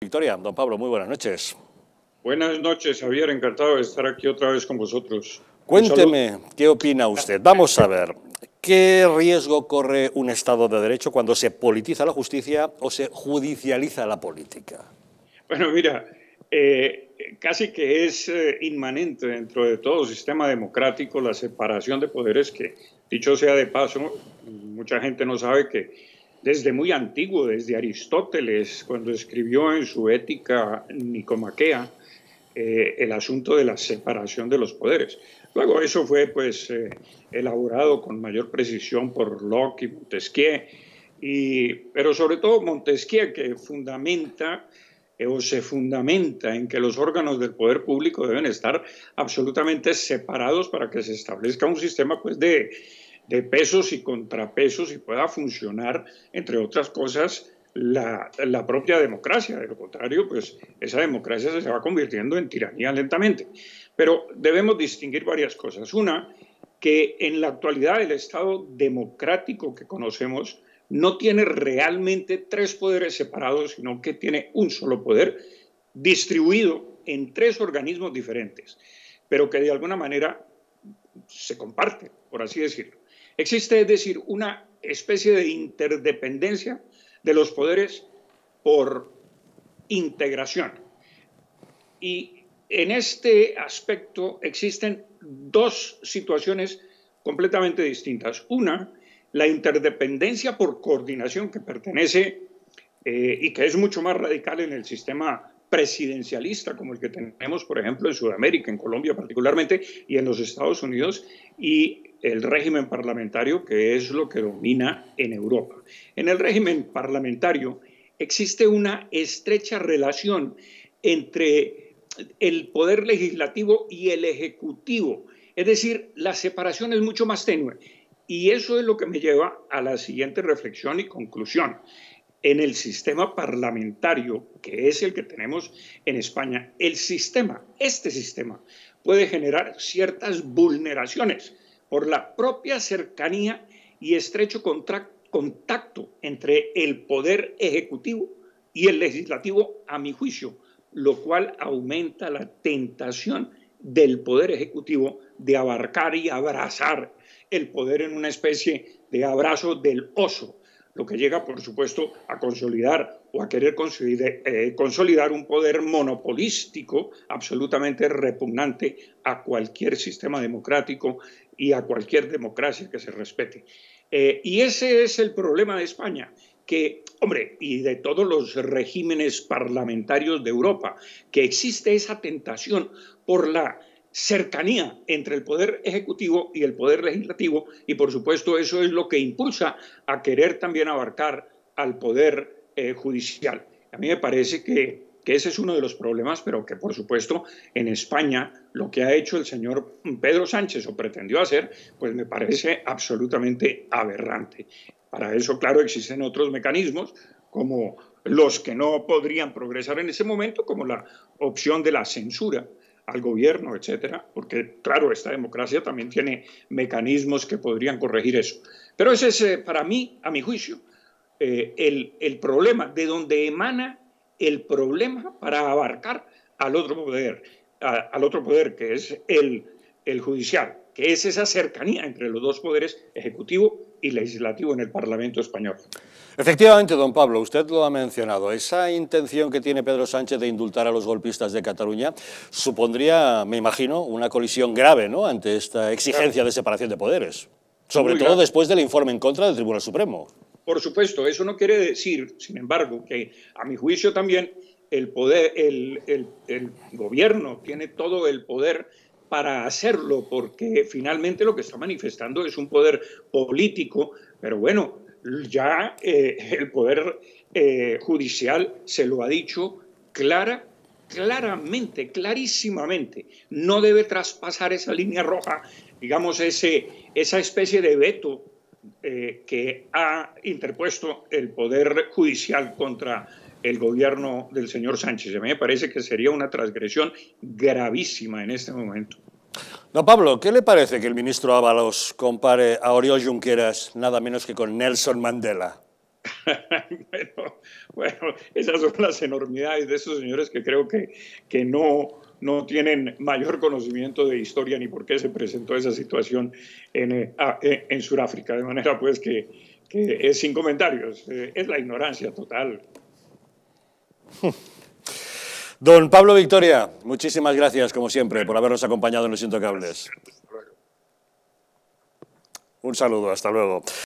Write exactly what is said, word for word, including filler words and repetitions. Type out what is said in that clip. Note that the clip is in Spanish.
Victoria, don Pablo, muy buenas noches. Buenas noches, Javier, encantado de estar aquí otra vez con vosotros. Cuénteme, ¿qué opina usted? Vamos a ver, ¿qué riesgo corre un Estado de Derecho cuando se politiza la justicia o se judicializa la política? Bueno, mira, eh, casi que es eh, inmanente dentro de todo sistema democrático la separación de poderes que, dicho sea de paso, mucha gente no sabe que desde muy antiguo, desde Aristóteles, cuando escribió en su Ética Nicomaquea, eh, el asunto de la separación de los poderes. Luego eso fue pues eh, elaborado con mayor precisión por Locke y Montesquieu, y, pero sobre todo Montesquieu, que fundamenta eh, o se fundamenta en que los órganos del poder público deben estar absolutamente separados para que se establezca un sistema pues de, de pesos y contrapesos y pueda funcionar, entre otras cosas, La, la propia democracia. De lo contrario, pues esa democracia se va convirtiendo en tiranía lentamente. Pero debemos distinguir varias cosas. Una, que en la actualidad el Estado democrático que conocemos no tiene realmente tres poderes separados, sino que tiene un solo poder distribuido en tres organismos diferentes, pero que de alguna manera se comparten, por así decirlo. Existe, es decir, una especie de interdependencia de los poderes por integración. Y en este aspecto existen dos situaciones completamente distintas. Una, la interdependencia por coordinación, que pertenece eh, y que es mucho más radical en el sistema presidencialista, como el que tenemos, por ejemplo, en Sudamérica, en Colombia particularmente, y en los Estados Unidos, y el régimen parlamentario, que es lo que domina en Europa. En el régimen parlamentario existe una estrecha relación entre el poder legislativo y el ejecutivo, es decir, la separación es mucho más tenue. Y eso es lo que me lleva a la siguiente reflexión y conclusión. En el sistema parlamentario, que es el que tenemos en España, el sistema, este sistema, puede generar ciertas vulneraciones por la propia cercanía y estrecho contacto entre el poder ejecutivo y el legislativo, a mi juicio, lo cual aumenta la tentación del poder ejecutivo de abarcar y abrazar el poder en una especie de abrazo del oso, lo que llega, por supuesto, a consolidar o a querer consolidar, eh, consolidar un poder monopolístico absolutamente repugnante a cualquier sistema democrático y a cualquier democracia que se respete. Eh, y ese es el problema de España, que, hombre, y de todos los regímenes parlamentarios de Europa, que existe esa tentación por la cercanía entre el poder ejecutivo y el poder legislativo, y por supuesto eso es lo que impulsa a querer también abarcar al poder eh, judicial. A mí me parece que, que ese es uno de los problemas, pero que por supuesto en España lo que ha hecho el señor Pedro Sánchez o pretendió hacer, pues me parece absolutamente aberrante. Para eso, claro, existen otros mecanismos como los que no podrían progresar en ese momento, como la opción de la censura al gobierno, etcétera, porque, claro, esta democracia también tiene mecanismos que podrían corregir eso. Pero ese es, eh, para mí, a mi juicio, eh, el, el problema, de donde emana el problema para abarcar al otro poder, a, al otro poder que es el, el judicial, que es esa cercanía entre los dos poderes, ejecutivo y legislativo, en el Parlamento español. Efectivamente, don Pablo, usted lo ha mencionado. Esa intención que tiene Pedro Sánchez de indultar a los golpistas de Cataluña supondría, me imagino, una colisión grave, ¿no?, ante esta exigencia de separación de poderes, sobre Muy todo grave. después del informe en contra del Tribunal Supremo. Por supuesto, eso no quiere decir, sin embargo, que a mi juicio también el poder, el, el, el gobierno tiene todo el poder para hacerlo, porque finalmente lo que está manifestando es un poder político, pero bueno, ya eh, el poder eh, judicial se lo ha dicho clara, claramente, clarísimamente. No debe traspasar esa línea roja, digamos, ese, esa especie de veto eh, que ha interpuesto el poder judicial contra el gobierno del señor Sánchez. A mí me parece que sería una transgresión gravísima en este momento. Don Pablo, ¿qué le parece que el ministro Ábalos compare a Oriol Junqueras nada menos que con Nelson Mandela? bueno, bueno, esas son las enormidades de esos señores que creo que, que no, no tienen mayor conocimiento de historia ni por qué se presentó esa situación en, eh, ah, en Sudáfrica. De manera pues que, que es sin comentarios, eh, es la ignorancia total. Don Pablo Victoria, muchísimas gracias, como siempre, por habernos acompañado en Los Intocables. Un saludo, hasta luego.